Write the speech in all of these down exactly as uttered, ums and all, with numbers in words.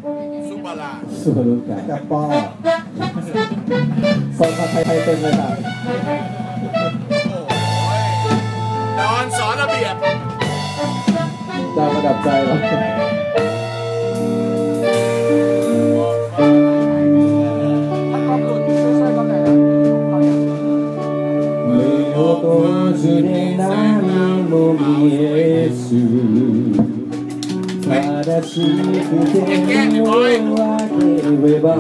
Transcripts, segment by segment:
ซุบาราสุบารุกับกับป้อสอนภาษาไทยเต็มเลยครับดอนสอนระเบียบดาวประดับใจวะ正しく手を挙げれば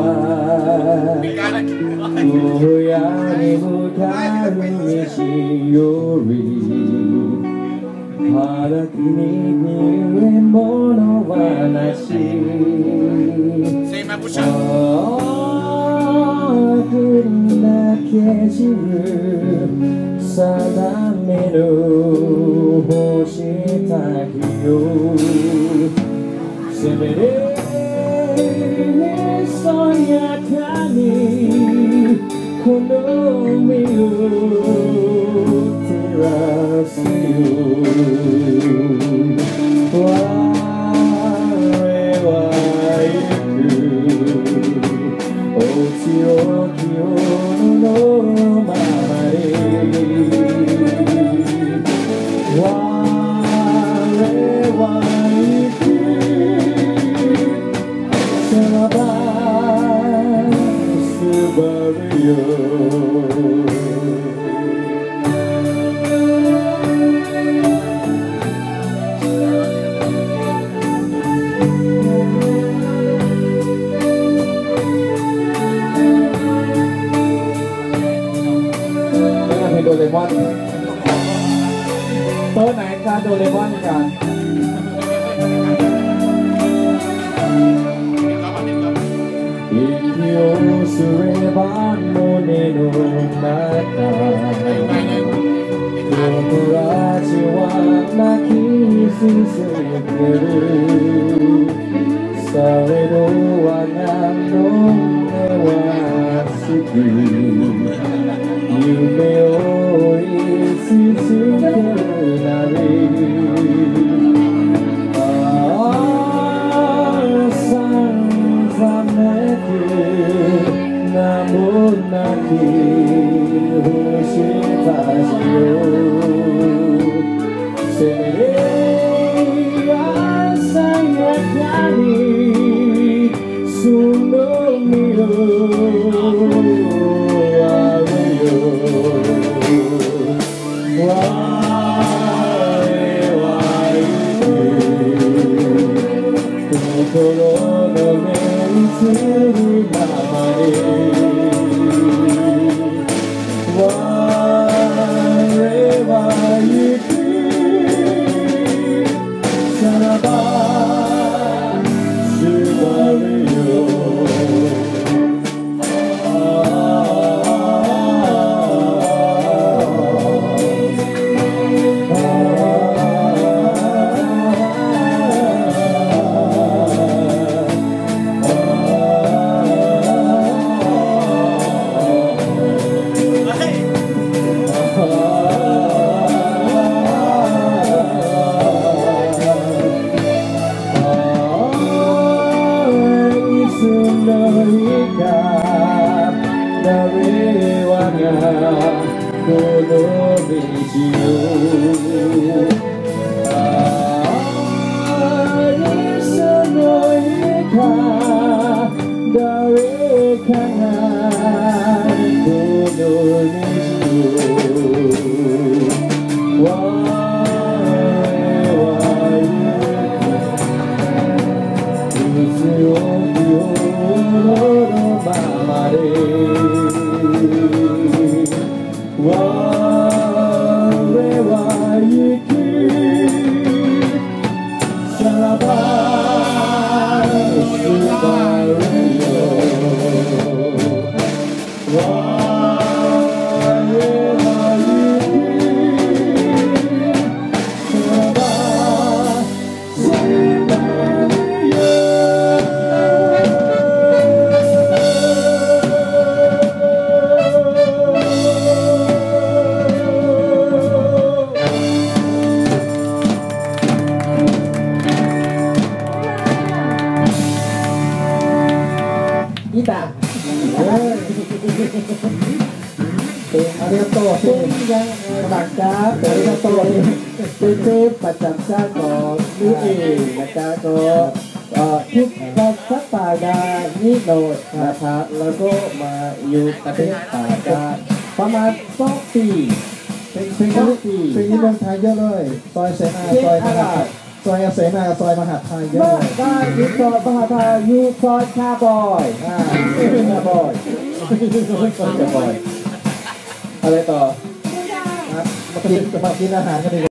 荒野に向かう道より腹きに見え物はなし悪なけじる定めの星たちよせめてそやかにこの身を照らすよ我は行く落ちろきよのままに我は行くโดเรมอนโต๊ะไหนการโดเรมอนกัน息をすれば胸の中友達は泣き続けるされど我がの目は好き夢を追い続けるなりああさんざめく名もなき星たちよせめて朝やかにその身を心の目にするままに我は行くさらばすがるよこの道をありさのいか誰かがこの道を我は行く強きよのままで我は行くさらばอีตาเป็นอาริโตเป็นยังบางจ้าเป็นอาริโตเป็นเทพประจำชาติของนี่เองนะจ๊ะก็ทุกวันสัปดาห์นี้โดยนะครับแล้วก็มาอยู่ประเทศต่างกันประมาณสองปีเป็นเป็นนี้เป็นนี้เมืองไทยเยอะเลยซอยเสนาซอยมหาซอยเสนาซอยมหาไทยเยอะเลยได้ยูซอยมหาไทยยูซอยชาบอยอ่าชาบอยชาบอยอะไรต่อครับมากินมากินอาหารกันดี